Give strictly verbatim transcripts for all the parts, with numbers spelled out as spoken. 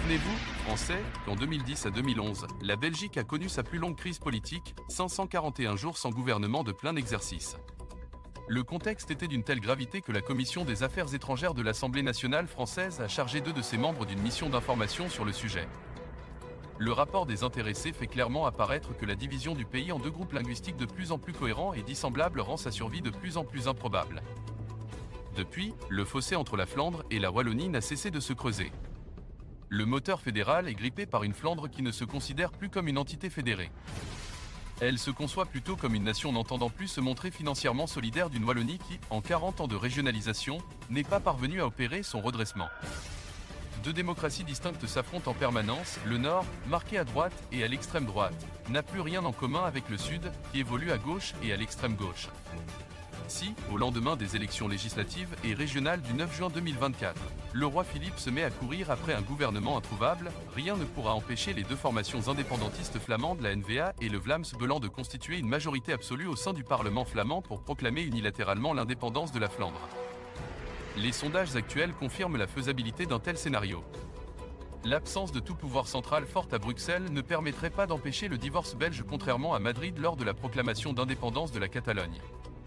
Souvenez-vous, Français, qu'en deux mille dix à deux mille onze, la Belgique a connu sa plus longue crise politique, cinq cent quarante et un jours sans gouvernement de plein exercice. Le contexte était d'une telle gravité que la Commission des Affaires étrangères de l'Assemblée nationale française a chargé deux de ses membres d'une mission d'information sur le sujet. Le rapport des intéressés fait clairement apparaître que la division du pays en deux groupes linguistiques de plus en plus cohérents et dissemblables rend sa survie de plus en plus improbable. Depuis, le fossé entre la Flandre et la Wallonie n'a cessé de se creuser. Le moteur fédéral est grippé par une Flandre qui ne se considère plus comme une entité fédérée. Elle se conçoit plutôt comme une nation n'entendant plus se montrer financièrement solidaire d'une Wallonie qui, en quarante ans de régionalisation, n'est pas parvenue à opérer son redressement. Deux démocraties distinctes s'affrontent en permanence, le Nord, marqué à droite et à l'extrême droite, n'a plus rien en commun avec le Sud, qui évolue à gauche et à l'extrême gauche. Si, au lendemain des élections législatives et régionales du neuf juin deux mille vingt-quatre, le roi Philippe se met à courir après un gouvernement introuvable, rien ne pourra empêcher les deux formations indépendantistes flamandes, la N V A et le Vlaams Belang, de constituer une majorité absolue au sein du Parlement flamand pour proclamer unilatéralement l'indépendance de la Flandre. Les sondages actuels confirment la faisabilité d'un tel scénario. L'absence de tout pouvoir central fort à Bruxelles ne permettrait pas d'empêcher le divorce belge, contrairement à Madrid lors de la proclamation d'indépendance de la Catalogne.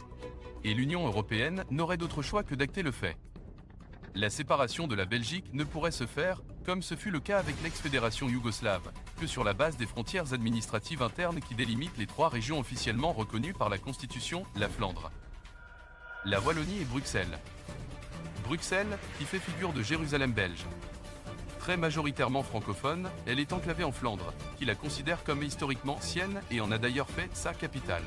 Et l'Union européenne n'aurait d'autre choix que d'acter le fait. La séparation de la Belgique ne pourrait se faire, comme ce fut le cas avec l'ex-fédération yougoslave, que sur la base des frontières administratives internes qui délimitent les trois régions officiellement reconnues par la Constitution, la Flandre, la Wallonie et Bruxelles. Bruxelles, qui fait figure de Jérusalem belge. Très majoritairement francophone, elle est enclavée en Flandre, qui la considère comme historiquement sienne et en a d'ailleurs fait sa capitale.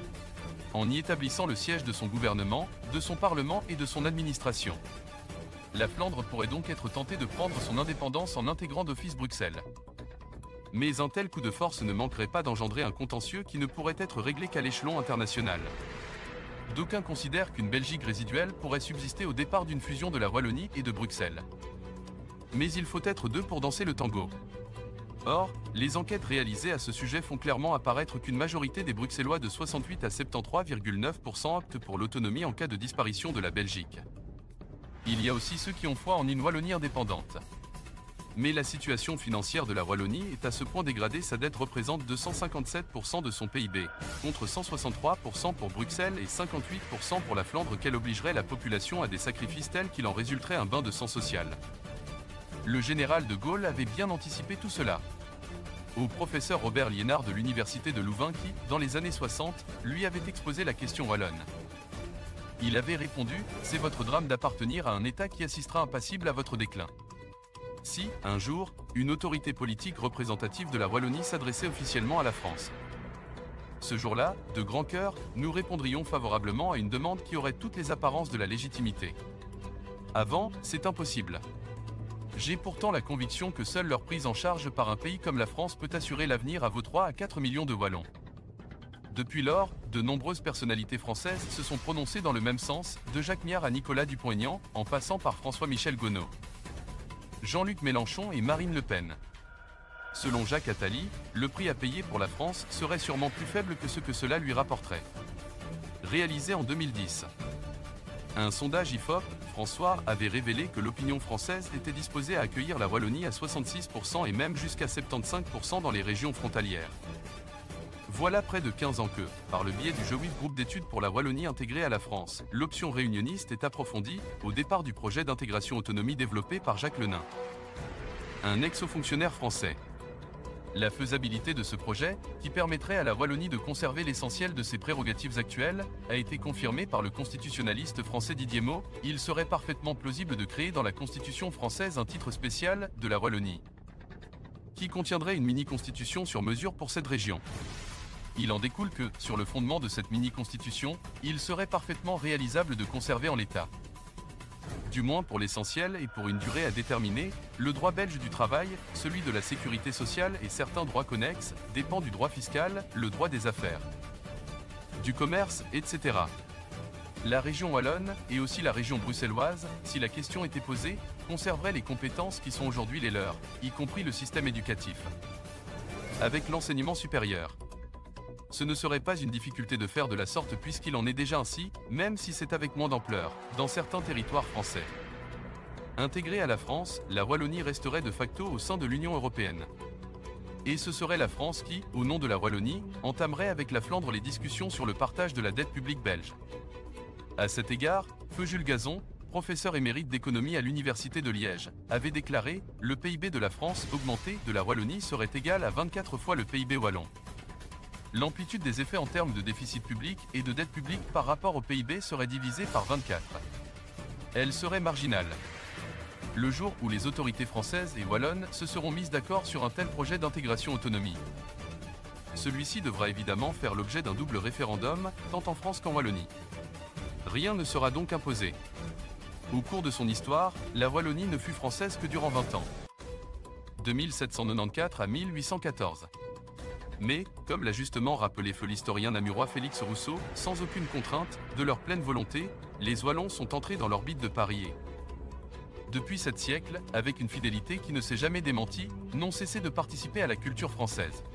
En y établissant le siège de son gouvernement, de son parlement et de son administration. La Flandre pourrait donc être tentée de prendre son indépendance en intégrant d'office Bruxelles. Mais un tel coup de force ne manquerait pas d'engendrer un contentieux qui ne pourrait être réglé qu'à l'échelon international. D'aucuns considèrent qu'une Belgique résiduelle pourrait subsister au départ d'une fusion de la Wallonie et de Bruxelles. Mais il faut être deux pour danser le tango. Or, les enquêtes réalisées à ce sujet font clairement apparaître qu'une majorité des Bruxellois de soixante-huit à soixante-treize virgule neuf pour cent optent pour l'autonomie en cas de disparition de la Belgique. Il y a aussi ceux qui ont foi en une Wallonie indépendante. Mais la situation financière de la Wallonie est à ce point dégradée, sa dette représente deux cent cinquante-sept pour cent de son P I B, contre cent soixante-trois pour cent pour Bruxelles et cinquante-huit pour cent pour la Flandre, qu'elle obligerait la population à des sacrifices tels qu'il en résulterait un bain de sang social. Le général de Gaulle avait bien anticipé tout cela. Au professeur Robert Liénard de l'université de Louvain qui, dans les années soixante, lui avait exposé la question wallonne. Il avait répondu « C'est votre drame d'appartenir à un État qui assistera impassible à votre déclin. » Si, un jour, une autorité politique représentative de la Wallonie s'adressait officiellement à la France. Ce jour-là, de grand cœur, nous répondrions favorablement à une demande qui aurait toutes les apparences de la légitimité. Avant, c'est impossible. J'ai pourtant la conviction que seule leur prise en charge par un pays comme la France peut assurer l'avenir à vos trois à quatre millions de Wallons. Depuis lors, de nombreuses personnalités françaises se sont prononcées dans le même sens, de Jacques Miard à Nicolas Dupont-Aignan, en passant par François-Michel Gonod, Jean-Luc Mélenchon et Marine Le Pen. Selon Jacques Attali, le prix à payer pour la France serait sûrement plus faible que ce que cela lui rapporterait. Réalisé en deux mille dix. Un sondage I F O P, François, avait révélé que l'opinion française était disposée à accueillir la Wallonie à soixante-six pour cent et même jusqu'à soixante-quinze pour cent dans les régions frontalières. Voilà près de quinze ans que, par le biais du Jowif Groupe d'études pour la Wallonie intégrée à la France, l'option réunionniste est approfondie, au départ du projet d'intégration autonomie développé par Jacques Lenain, un ex-haut-fonctionnaire français. La faisabilité de ce projet, qui permettrait à la Wallonie de conserver l'essentiel de ses prérogatives actuelles, a été confirmée par le constitutionnaliste français Didier Maut. Il serait parfaitement plausible de créer dans la Constitution française un titre spécial de la Wallonie, qui contiendrait une mini-constitution sur mesure pour cette région. Il en découle que, sur le fondement de cette mini-constitution, il serait parfaitement réalisable de conserver en l'état, du moins pour l'essentiel et pour une durée à déterminer, le droit belge du travail, celui de la sécurité sociale et certains droits connexes, dépend du droit fiscal, le droit des affaires, du commerce, et cetera. La région wallonne, et aussi la région bruxelloise, si la question était posée, conserveraient les compétences qui sont aujourd'hui les leurs, y compris le système éducatif, avec l'enseignement supérieur. Ce ne serait pas une difficulté de faire de la sorte puisqu'il en est déjà ainsi, même si c'est avec moins d'ampleur, dans certains territoires français. Intégrée à la France, la Wallonie resterait de facto au sein de l'Union européenne. Et ce serait la France qui, au nom de la Wallonie, entamerait avec la Flandre les discussions sur le partage de la dette publique belge. À cet égard, feu Jules Gazon, professeur émérite d'économie à l'Université de Liège, avait déclaré « Le P I B de la France augmenté de la Wallonie serait égal à vingt-quatre fois le P I B wallon ». L'amplitude des effets en termes de déficit public et de dette publique par rapport au P I B serait divisée par vingt-quatre. Elle serait marginale. Le jour où les autorités françaises et wallonnes se seront mises d'accord sur un tel projet d'intégration-autonomie. Celui-ci devra évidemment faire l'objet d'un double référendum, tant en France qu'en Wallonie. Rien ne sera donc imposé. Au cours de son histoire, la Wallonie ne fut française que durant vingt ans. De mille sept cent quatre-vingt-quatorze à mille huit cent quatorze. Mais, comme l'a justement rappelé feu l'historien namurois Félix Rousseau, sans aucune contrainte, de leur pleine volonté, les Wallons sont entrés dans l'orbite de Paris et, depuis sept siècles, avec une fidélité qui ne s'est jamais démentie, n'ont cessé de participer à la culture française.